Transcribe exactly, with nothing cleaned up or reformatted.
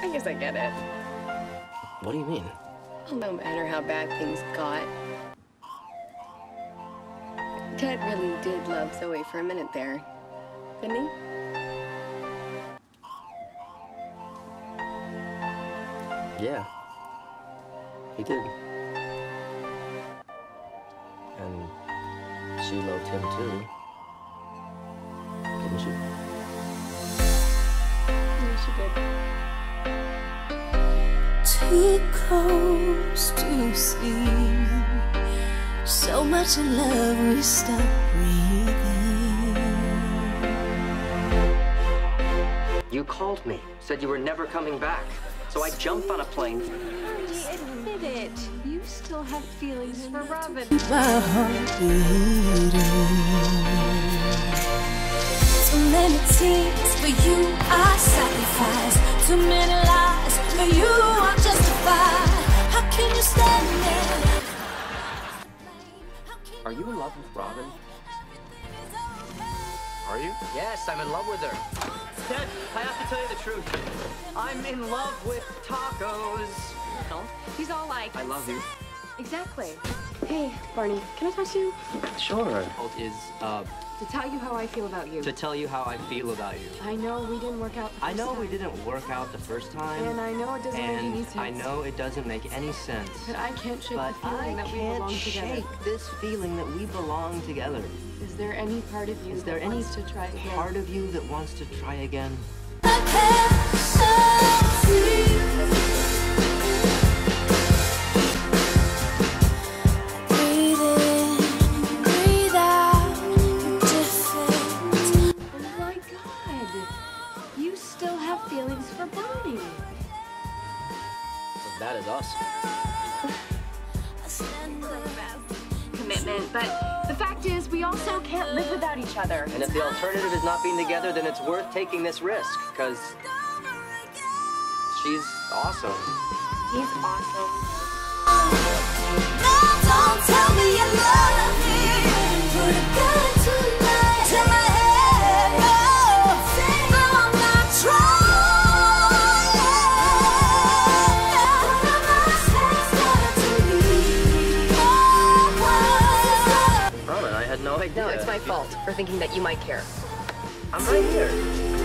I guess I get it. What do you mean? Well, no matter how bad things got, Ted really did love Zoe for a minute there, didn't he? Yeah, he did. And she loved him too, didn't she? Yeah, she did. Too close to see, so much in love we stop breathing. You called me, said you were never coming back. So I jumped on a plane. Barney, admit it. You still have feelings for Robin. My heart beating. Too many tears for you I sacrifice. Too many lies for you I justify. How can you stand there? Are you in love with Robin? Are you? Yes, I'm in love with her. Ted, I have to tell you the truth. I'm in love with tacos. No, he's all like, I love you. exactly. Hey, Barney, can I talk to you? Sure. Is, uh, To tell you how I feel about you. to tell you how I feel about you. I know we didn't work out the first I know time. we didn't work out the first time. And I know it doesn't make any And sense. I know it doesn't make any sense. But I can't shake But the feeling I that we can't belong together. shake this feeling that we belong together. Is there any part of you Is there that any wants to try again? part of you that wants to try again? I can't set free. Breathe in, breathe out, different. Oh my God! You still have feelings for Barney. As bad as us. Commitment, but the fact is, we also can't live without each other. And if the alternative is not being together, then it's worth taking this risk, because she's awesome. He's awesome. No, don't tell me you love me. Put a gun to my, to my head. No, I'm not trying. Robin, I had no idea. No, it's my fault for thinking that you might care. I'm right here.